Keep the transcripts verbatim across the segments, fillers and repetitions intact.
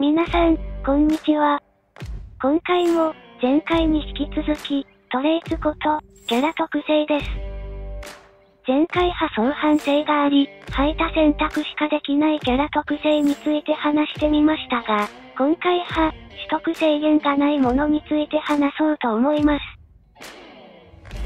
皆さん、こんにちは。今回も、前回に引き続き、トレイツこと、キャラ特性です。前回派相反性があり、排他選択しかできないキャラ特性について話してみましたが、今回派、取得制限がないものについて話そうと思います。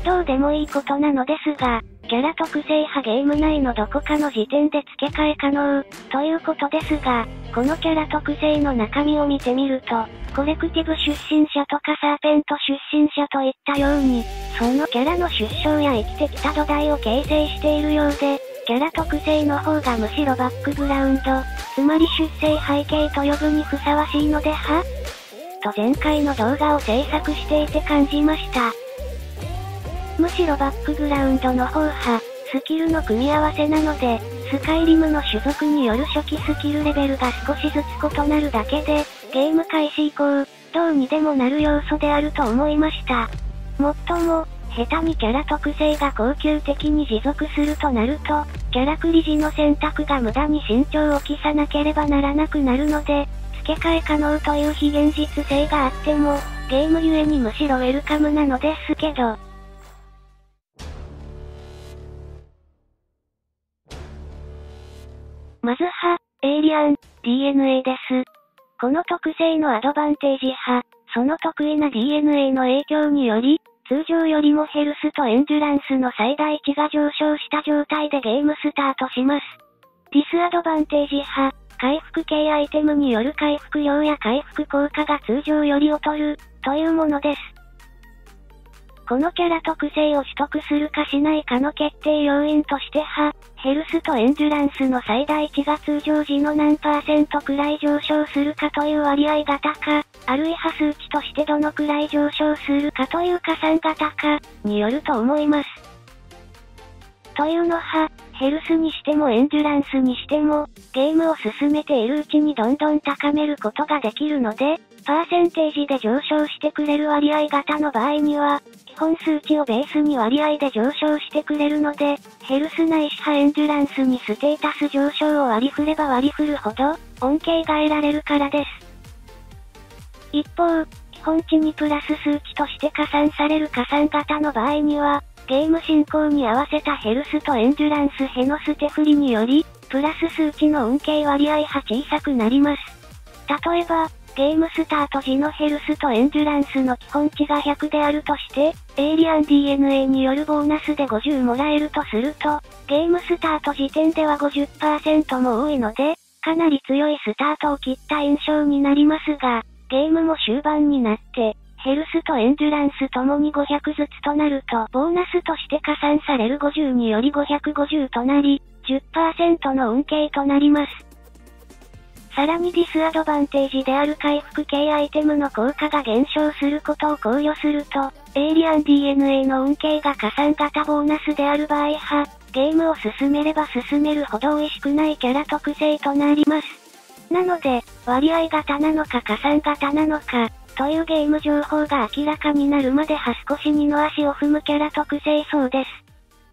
どうでもいいことなのですが、キャラ特性派ゲーム内のどこかの時点で付け替え可能、ということですが、このキャラ特性の中身を見てみると、コレクティブ出身者とかサーペント出身者といったように、そのキャラの出生や生きてきた土台を形成しているようで、キャラ特性の方がむしろバックグラウンド、つまり出生背景と呼ぶにふさわしいのではと前回の動画を制作していて感じました。むしろバックグラウンドの方派、スキルの組み合わせなので、スカイリムの種族による初期スキルレベルが少しずつ異なるだけで、ゲーム開始以降、どうにでもなる要素であると思いました。もっとも、下手にキャラ特性が恒久的に持続するとなると、キャラクリ時の選択が無駄に慎重を期さなければならなくなるので、付け替え可能という非現実性があっても、ゲームゆえにむしろウェルカムなのですけど。まずは、エイリアン、ディーエヌエー です。この特性のアドバンテージ派、その得意な ディーエヌエー の影響により、通常よりもヘルスとエンデュランスの最大値が上昇した状態でゲームスタートします。ディスアドバンテージ派、回復系アイテムによる回復量や回復効果が通常より劣る、というものです。このキャラ特性を取得するかしないかの決定要因としては、ヘルスとエンデュランスの最大値が通常時の何パーセントくらい上昇するかという割合型か、あるいは数値としてどのくらい上昇するかという加算型か、によると思います。というのは、ヘルスにしてもエンデュランスにしても、ゲームを進めているうちにどんどん高めることができるので、パーセンテージで上昇してくれる割合型の場合には、基本数値をベースに割合で上昇してくれるので、ヘルスないしはエンデュランスにステータス上昇を割り振れば割り振るほど、恩恵が得られるからです。一方、基本値にプラス数値として加算される加算型の場合には、ゲーム進行に合わせたヘルスとエンデュランスへの捨て振りにより、プラス数値の恩恵割合は小さくなります。例えば、ゲームスタート時のヘルスとエンデュランスの基本値がひゃくであるとして、エイリアン ディーエヌエー によるボーナスでごじゅうもらえるとすると、ゲームスタート時点では ごじゅっパーセント も多いので、かなり強いスタートを切った印象になりますが、ゲームも終盤になって、ヘルスとエンデュランスともにごひゃくずつとなると、ボーナスとして加算されるごじゅうによりごひゃくごじゅうとなり、じゅっパーセント の恩恵となります。さらにディスアドバンテージである回復系アイテムの効果が減少することを考慮すると、エイリアン ディーエヌエー の恩恵が加算型ボーナスである場合は、ゲームを進めれば進めるほど美味しくないキャラ特性となります。なので、割合型なのか加算型なのか、というゲーム情報が明らかになるまでは少し二の足を踏むキャラ特性そうです。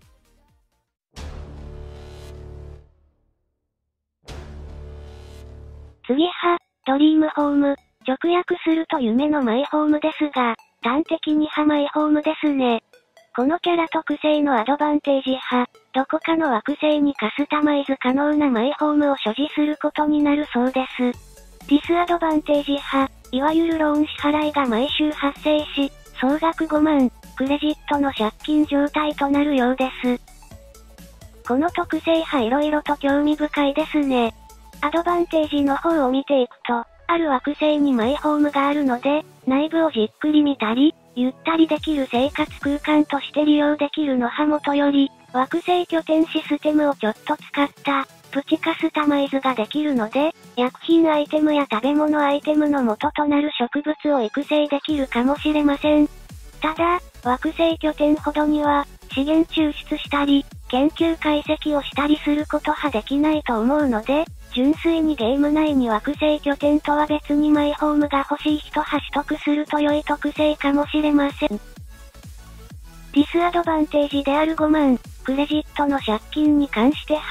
次は、ドリームホーム。直訳すると夢のマイホームですが、端的にはマイホームですね。このキャラ特性のアドバンテージ派、どこかの惑星にカスタマイズ可能なマイホームを所持することになるそうです。ディスアドバンテージ派、いわゆるローン支払いが毎週発生し、総額ごまん、クレジットの借金状態となるようです。この特性派色々と興味深いですね。アドバンテージの方を見ていくと、ある惑星にマイホームがあるので、内部をじっくり見たり、ゆったりできる生活空間として利用できるのはもとより、惑星拠点システムをちょっと使った、プチカスタマイズができるので、薬品アイテムや食べ物アイテムの元となる植物を育成できるかもしれません。ただ、惑星拠点ほどには、資源抽出したり、研究解析をしたりすることはできないと思うので、純粋にゲーム内に惑星拠点とは別にマイホームが欲しい人は取得すると良い特性かもしれません。ディスアドバンテージであるごまん、クレジットの借金に関しては、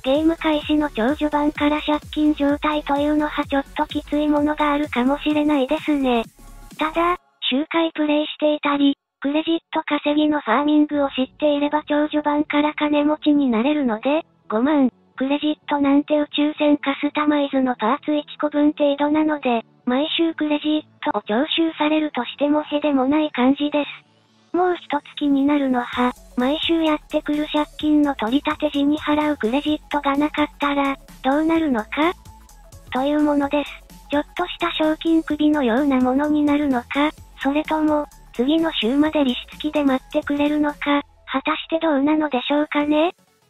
ゲーム開始の超序盤から借金状態というのはちょっときついものがあるかもしれないですね。ただ、周回プレイしていたり、クレジット稼ぎのファーミングを知っていれば超序盤から金持ちになれるので、ごまん、クレジットなんて宇宙船カスタマイズのパーツいっこぶん程度なので、毎週クレジットを徴収されるとしてもへでもない感じです。もう一つ気になるのは、毎週やってくる借金の取り立て時に払うクレジットがなかったら、どうなるのかというものです。ちょっとした賞金首のようなものになるのか、それとも、次の週まで利子付きで待ってくれるのか、果たしてどうなのでしょうかね。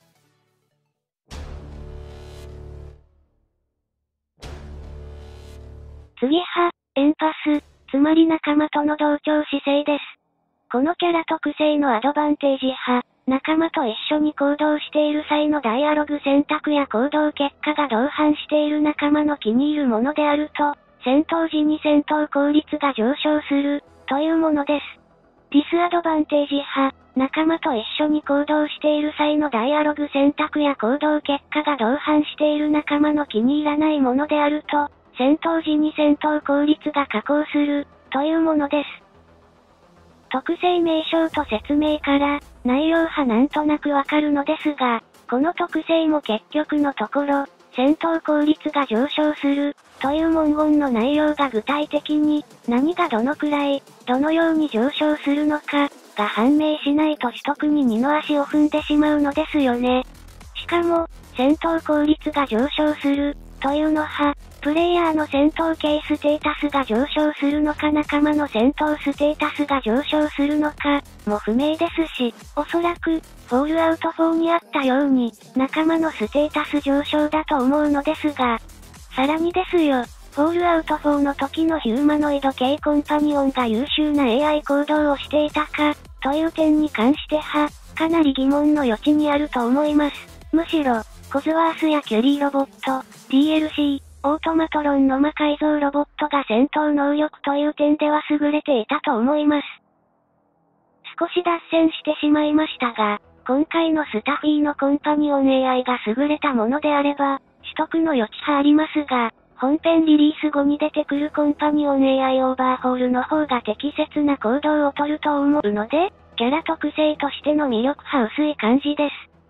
次は、エンパス、つまり仲間との同調姿勢です。このキャラ特性のアドバンテージは、仲間と一緒に行動している際のダイアログ選択や行動結果が同伴している仲間の気に入るものであると、戦闘時に戦闘効率が上昇する、というものです。ディスアドバンテージは、仲間と一緒に行動している際のダイアログ選択や行動結果が同伴している仲間の気に入らないものであると、戦闘時に戦闘効率が下降する、というものです。特性名称と説明から、内容はなんとなくわかるのですが、この特性も結局のところ、戦闘効率が上昇する、という文言の内容が具体的に、何がどのくらい、どのように上昇するのか、が判明しないと取得に二の足を踏んでしまうのですよね。しかも、戦闘効率が上昇する、というのは、プレイヤーの戦闘系ステータスが上昇するのか仲間の戦闘ステータスが上昇するのか、も不明ですし、おそらく、フォールアウトフォーにあったように、仲間のステータス上昇だと思うのですが、さらにですよ、フォールアウトフォーの時のヒューマノイド系コンパニオンが優秀な エーアイ 行動をしていたか、という点に関しては、かなり疑問の余地にあると思います。むしろ、コズワースやキュリーロボット、ディーエルシー、オートマトロンの魔改造ロボットが戦闘能力という点では優れていたと思います。少し脱線してしまいましたが、今回のスタフィーのコンパニオン エーアイ が優れたものであれば、取得の余地はありますが、本編リリース後に出てくるコンパニオン エーアイ オーバーホールの方が適切な行動をとると思うので、キャラ特性としての魅力は薄い感じです。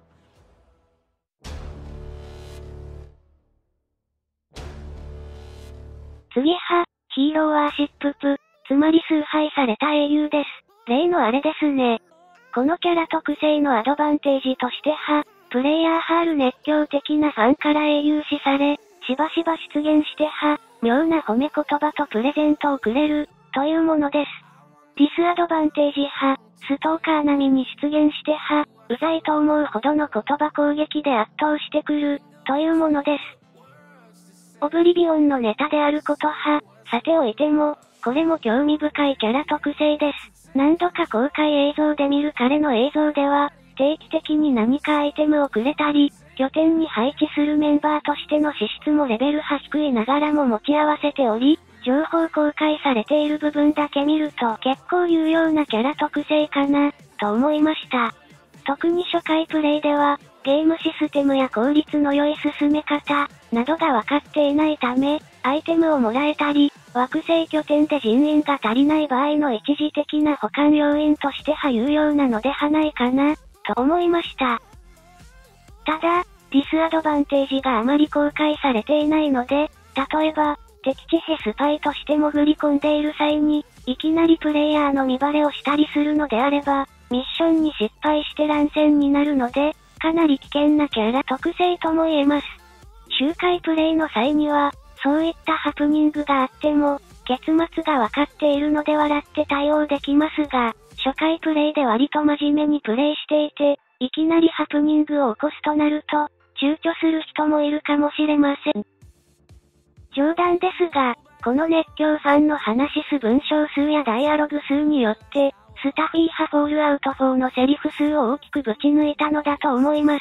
次は、ヒーローワーシッププ、つまり崇拝された英雄です。例のあれですね。このキャラ特性のアドバンテージとしては、プレイヤーはある熱狂的なファンから英雄視され、しばしば出現しては、妙な褒め言葉とプレゼントをくれる、というものです。ディスアドバンテージは、ストーカー並みに出現しては、うざいと思うほどの言葉攻撃で圧倒してくる、というものです。オブリビオンのネタであることは、さておいても、これも興味深いキャラ特性です。何度か公開映像で見る彼の映像では、定期的に何かアイテムをくれたり、拠点に配置するメンバーとしての資質もレベルは低いながらも持ち合わせており、情報公開されている部分だけ見ると結構有用なキャラ特性かな、と思いました。特に初回プレイでは、ゲームシステムや効率の良い進め方、などが分かっていないため、アイテムをもらえたり、惑星拠点で人員が足りない場合の一時的な保管要因としては有用なのではないかな、と思いました。ただ、ディスアドバンテージがあまり公開されていないので、例えば、敵地へスパイとして潜り込んでいる際に、いきなりプレイヤーの見バレをしたりするのであれば、ミッションに失敗して乱戦になるので、かなり危険なキャラ特性とも言えます。周回プレイの際には、そういったハプニングがあっても、結末がわかっているので笑って対応できますが、初回プレイで割と真面目にプレイしていて、いきなりハプニングを起こすとなると、躊躇する人もいるかもしれません。冗談ですが、この熱狂ファンの話す文章数やダイアログ数によって、スタフィー派フォールアウトフォーのセリフ数を大きくぶち抜いたのだと思います。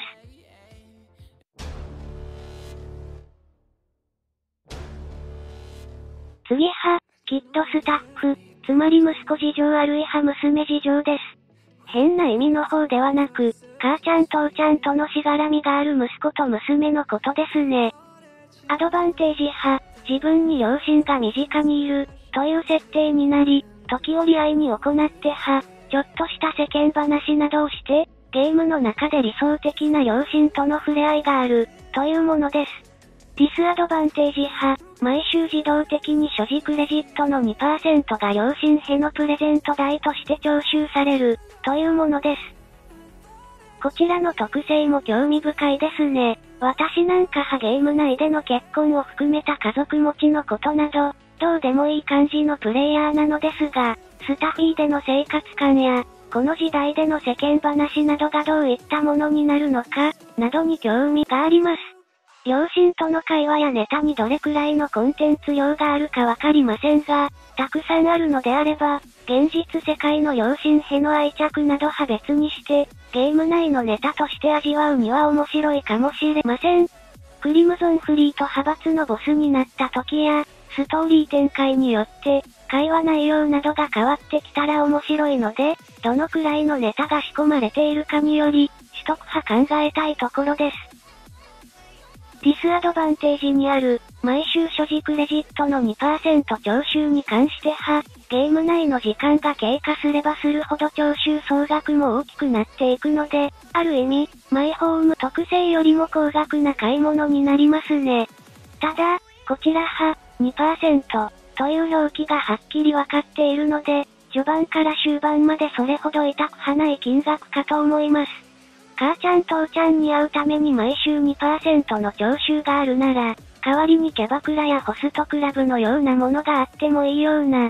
次は、キッドスタッフ、つまり息子事情あるいは娘事情です。変な意味の方ではなく、 母ちゃん父ちゃんとのしがらみがある息子と娘のことですね。アドバンテージ派、自分に両親が身近にいる、という設定になり、時折愛に行って派、ちょっとした世間話などをして、ゲームの中で理想的な両親との触れ合いがある、というものです。ディスアドバンテージ派、毎週自動的に所持クレジットの にパーセント が両親へのプレゼント代として徴収される、というものです。こちらの特性も興味深いですね。私なんかはゲーム内での結婚を含めた家族持ちのことなど、どうでもいい感じのプレイヤーなのですが、スタフィーでの生活感や、この時代での世間話などがどういったものになるのか、などに興味があります。両親との会話やネタにどれくらいのコンテンツ量があるかわかりませんが、たくさんあるのであれば、現実世界の両親への愛着などは別にして、ゲーム内のネタとして味わうには面白いかもしれません。クリムゾンフリート派閥のボスになった時や、ストーリー展開によって、会話内容などが変わってきたら面白いので、どのくらいのネタが仕込まれているかにより、取得派考えたいところです。ディスアドバンテージにある、毎週所持クレジットの にパーセント 徴収に関しては、ゲーム内の時間が経過すればするほど徴収総額も大きくなっていくので、ある意味、マイホーム特性よりも高額な買い物になりますね。ただ、こちらは、にパーセント という表記がはっきりわかっているので、序盤から終盤までそれほど痛くはない金額かと思います。母ちゃん父ちゃんに会うために毎週 にパーセント の徴収があるなら、代わりにキャバクラやホストクラブのようなものがあってもいいような。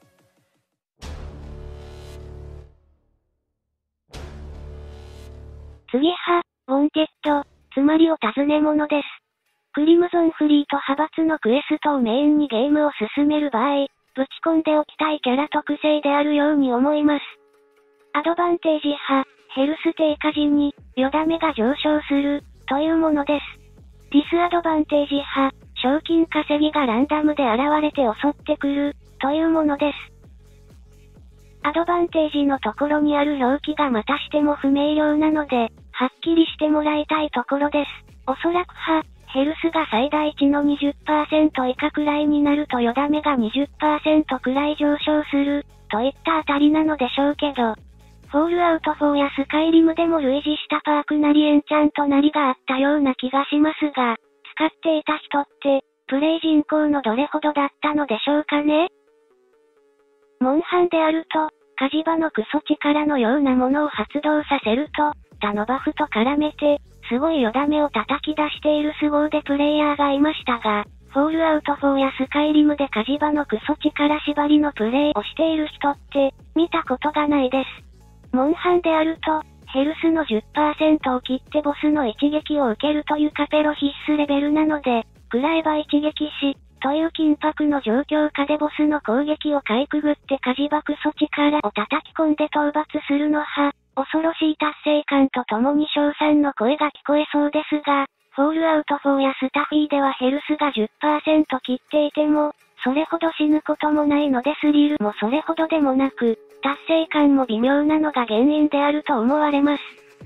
次は、ウォンテッド、つまりお尋ね者です。クリムゾンフリート派閥のクエストをメインにゲームを進める場合、ぶち込んでおきたいキャラ特性であるように思います。アドバンテージ派、ヘルス低下時に、よだめが上昇する、というものです。ディスアドバンテージ派、賞金稼ぎがランダムで現れて襲ってくる、というものです。アドバンテージのところにある表記がまたしても不明瞭なので、はっきりしてもらいたいところです。おそらくは、ヘルスが最大値の にじゅっパーセント 以下くらいになるとよだめが にじゅっパーセント くらい上昇する、といったあたりなのでしょうけど、フォールアウトフォーやスカイリムでも類似したパークなりエンチャントなりがあったような気がしますが、使っていた人って、プレイ人口のどれほどだったのでしょうかね。モンハンであると、火事場のクソ力のようなものを発動させると、他のバフと絡めて、すごいよだめを叩き出している凄腕プレイヤーがいましたが、フォールアウトフォーやスカイリムで火事場のクソ力縛りのプレイをしている人って、見たことがないです。モンハンであると、ヘルスの じゅっパーセント を切ってボスの一撃を受けるというカペロ必須レベルなので、食らえば一撃し、という緊迫の状況下でボスの攻撃をかいくぐって火事場クソ力を叩き込んで討伐するのは、恐ろしい達成感とともに称賛の声が聞こえそうですが、フォールアウトフォーやスタフィーではヘルスが じゅっパーセント 切っていても、それほど死ぬこともないのでスリルもそれほどでもなく、達成感も微妙なのが原因であると思われます。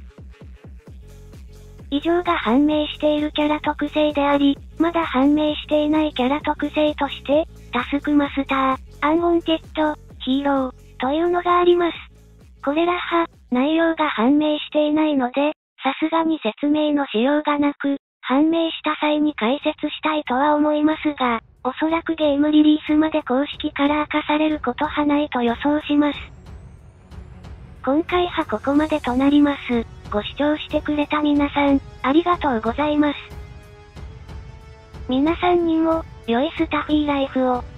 以上が判明しているキャラ特性であり、まだ判明していないキャラ特性として、タスクマスター、アンウォンテッド、ヒーロー、というのがあります。これらは、内容が判明していないので、さすがに説明のしようがなく、判明した際に解説したいとは思いますが、おそらくゲームリリースまで公式から明かされることはないと予想します。今回はここまでとなります。ご視聴してくれた皆さん、ありがとうございます。皆さんにも、良いスタフィーライフを。